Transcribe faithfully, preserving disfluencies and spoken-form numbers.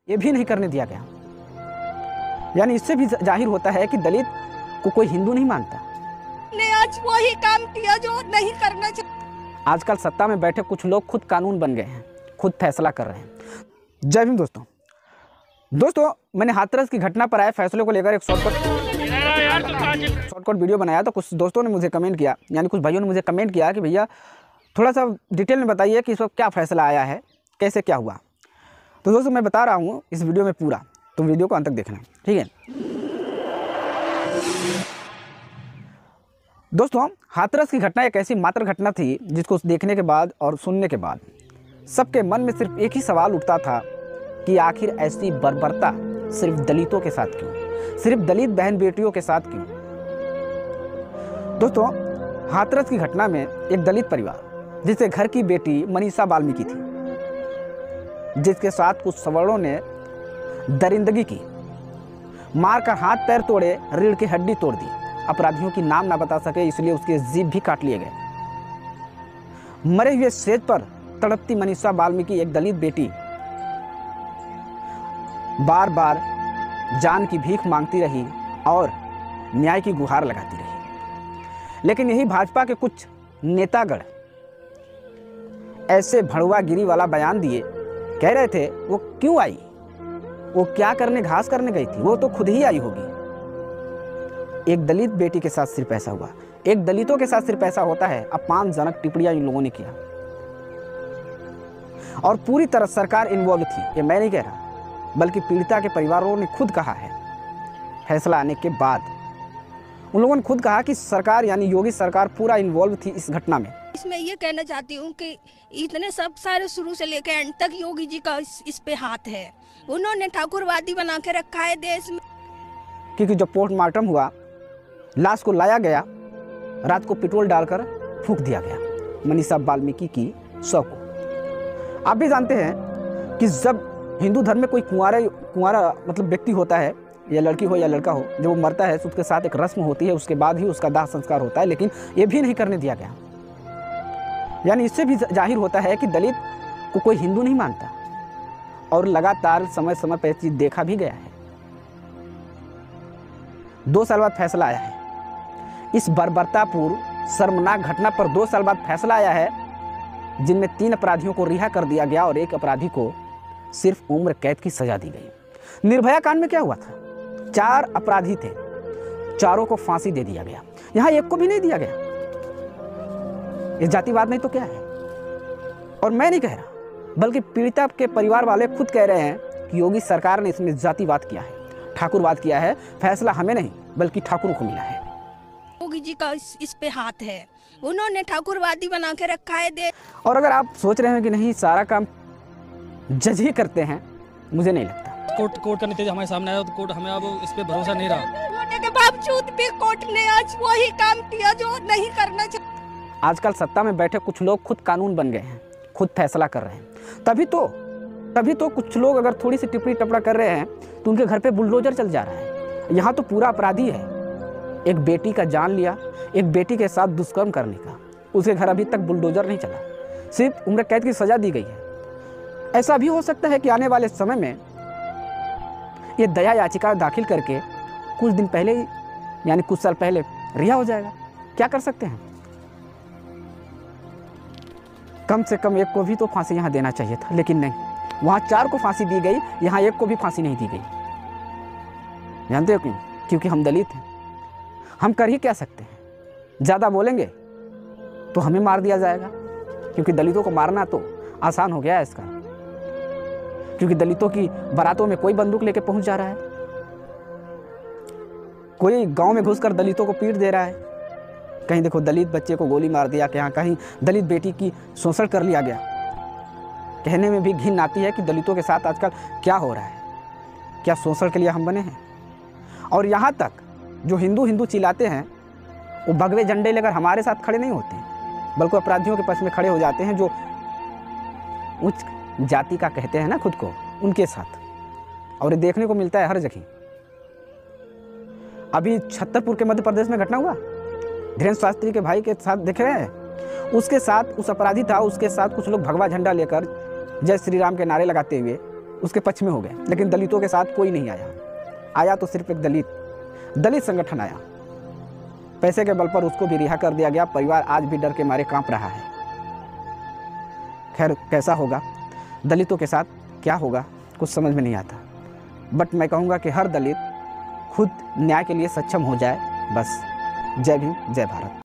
ये भी नहीं करने दिया गया। यानी इससे भी जाहिर होता है कि दलित को कोई हिंदू नहीं मानता। ने आज वही काम किया जो नहीं करना चाहिए। आजकल सत्ता में बैठे कुछ लोग खुद कानून बन गए हैं, खुद फैसला कर रहे हैं। जय भीम दोस्तों। दोस्तों मैंने हाथरस की घटना पर आए फैसले को लेकर एक शॉर्टकट शॉर्टकट वीडियो बनाया, तो कुछ दोस्तों ने मुझे कमेंट किया, यानी कुछ भाइयों ने मुझे कमेंट किया कि भैया थोड़ा सा डिटेल में बताइए कि इस वक्त क्या फैसला आया है, कैसे क्या हुआ। तो दोस्तों मैं बता रहा हूँ इस वीडियो में पूरा, तो वीडियो को अंत तक देखना, ठीक है। दोस्तों हाथरस की घटना एक ऐसी मात्र घटना थी जिसको देखने के बाद और सुनने के बाद सबके मन में सिर्फ एक ही सवाल उठता था कि आखिर ऐसी बर्बरता सिर्फ दलितों के साथ क्यों, सिर्फ दलित बहन बेटियों के साथ क्यों। दोस्तों हाथरस की घटना में एक दलित परिवार जिसके घर की बेटी मनीषा वाल्मीकि थी, जिसके साथ कुछ सवर्णों ने दरिंदगी की, मार कर हाथ पैर तोड़े, रीढ़ की हड्डी तोड़ दी, अपराधियों की नाम ना बता सके इसलिए उसके जीभ भी काट लिए गए। मरे हुए सेज पर तड़पती मनीषा वाल्मीकि एक दलित बेटी बार बार जान की भीख मांगती रही और न्याय की गुहार लगाती रही। लेकिन यही भाजपा के कुछ नेतागण ऐसे भड़ुआगिरी वाला बयान दिए, कह रहे थे वो क्यों आई, वो क्या करने घास करने गई थी, वो तो खुद ही आई होगी। एक दलित बेटी के साथ सिर्फ ऐसा हुआ, एक दलितों के साथ सिर्फ ऐसा होता है। अपमानजनक टिप्पणियां इन लोगों ने किया और पूरी तरह सरकार इन्वॉल्व थी, ये मैं नहीं कह रहा, बल्कि पीड़िता के परिवारों ने खुद कहा है। फैसला आने के बाद उन लोगों ने खुद कहा कि सरकार यानी योगी सरकार पूरा इन्वॉल्व थी इस घटना में। इसमें ये कहना चाहती हूँ कि इतने सब सारे शुरू से लेकर एंड तक योगी जी का इस, इस पे हाथ है। उन्होंने ठाकुरवादी बना के रखा है देश में। क्योंकि जब पोस्टमार्टम हुआ, लाश को लाया गया, रात को पेट्रोल डालकर फूंक दिया गया मनीषा वाल्मीकि की शव को। आप भी जानते हैं कि जब हिंदू धर्म में कोई कुंवारा कुंवारा मतलब व्यक्ति होता है, या लड़की हो या लड़का हो, जब वो मरता है तो उसके साथ एक रस्म होती है, उसके बाद ही उसका दाह संस्कार होता है, लेकिन ये भी नहीं करने दिया गया। यानी इससे भी जाहिर होता है कि दलित को कोई हिंदू नहीं मानता और लगातार समय समय पर चीज देखा भी गया है। दो साल बाद फैसला आया है इस बर्बरतापूर्ण शर्मनाक घटना पर। दो साल बाद फैसला आया है जिनमें तीन अपराधियों को रिहा कर दिया गया और एक अपराधी को सिर्फ उम्र कैद की सजा दी गई। निर्भया कांड में क्या हुआ था, चार अपराधी थे, चारों को फांसी दे दिया गया, यहां एक को भी नहीं दिया गया। ये जातिवाद नहीं तो क्या है। और मैं नहीं कह रहा, बल्कि पीड़िता के परिवार वाले खुद कह रहे हैं कि योगी सरकार ने इसमें जातिवाद किया है, ठाकुरवाद किया है। फैसला हमें नहीं बल्कि ठाकुरों को मिला है। योगी जी का इस, इस पे हाथ है, उन्होंने ठाकुरवादी बना के रखा है दे। और अगर आप सोच रहे हैं कि नहीं सारा काम जज ही करते हैं, मुझे नहीं लगता। कोर्ट कोर्ट का नतीजा हमारे सामने आया तो कोर्ट हमें अब इस पे भरोसा नहीं रहा। होने के बावजूद भी कोर्ट ने आज वही काम किया जो नहीं करना चाहिए। आजकल सत्ता में बैठे कुछ लोग खुद कानून बन गए हैं, खुद फैसला कर रहे हैं। तभी तो तभी तो कुछ लोग अगर थोड़ी सी टिप्पणी टपड़ा कर रहे हैं तो उनके घर पे बुलडोजर चल जा रहा है। यहाँ तो पूरा अपराधी है, एक बेटी का जान लिया, एक बेटी के साथ दुष्कर्म करने का, उसके घर अभी तक बुलडोजर नहीं चला, सिर्फ उम्र कैद की सजा दी गई है। ऐसा भी हो सकता है कि आने वाले समय में ये दया याचिका दाखिल करके कुछ दिन पहले ही यानी कुछ साल पहले रिहा हो जाएगा। क्या कर सकते हैं, कम से कम एक को भी तो फांसी यहाँ देना चाहिए था, लेकिन नहीं, वहाँ चार को फांसी दी गई, यहाँ एक को भी फांसी नहीं दी गई। जानते हो क्यों? क्योंकि हम दलित हैं, हम कर ही क्या सकते हैं। ज़्यादा बोलेंगे तो हमें मार दिया जाएगा, क्योंकि दलितों को मारना तो आसान हो गया है इसका, क्योंकि दलितों की बारातों में कोई बंदूक लेके पहुंच जा रहा है, कोई गांव में घुसकर दलितों को पीट दे रहा है। कहीं देखो दलित बच्चे को गोली मार दिया, कहीं कहीं दलित बेटी की शोषण कर लिया गया। कहने में भी घिन आती है कि दलितों के साथ आजकल क्या हो रहा है, क्या शोषण के लिए हम बने हैं। और यहाँ तक जो हिंदू हिंदू चिल्लाते हैं वो भगवे झंडे लेकर हमारे साथ खड़े नहीं होते, बल्कि अपराधियों के पक्ष में खड़े हो जाते हैं जो उच्च जाति का कहते हैं ना खुद को, उनके साथ। और ये देखने को मिलता है हर जगह। अभी छतरपुर के मध्य प्रदेश में घटना हुआ, धीरेन्द्र शास्त्री के भाई के साथ देख रहे हैं, उसके साथ उस अपराधी था, उसके साथ कुछ लोग भगवा झंडा लेकर जय श्री राम के नारे लगाते हुए उसके पक्ष में हो गए, लेकिन दलितों के साथ कोई नहीं आया। आया तो सिर्फ एक दलित दलित संगठन आया, पैसे के बल पर उसको भी रिहा कर दिया गया। परिवार आज भी डर के मारे कांप रहा है। खैर, कैसा होगा, दलितों के साथ क्या होगा, कुछ समझ में नहीं आता। बट मैं कहूँगा कि हर दलित खुद न्याय के लिए सक्षम हो जाए, बस। जय भीम, जय भारत।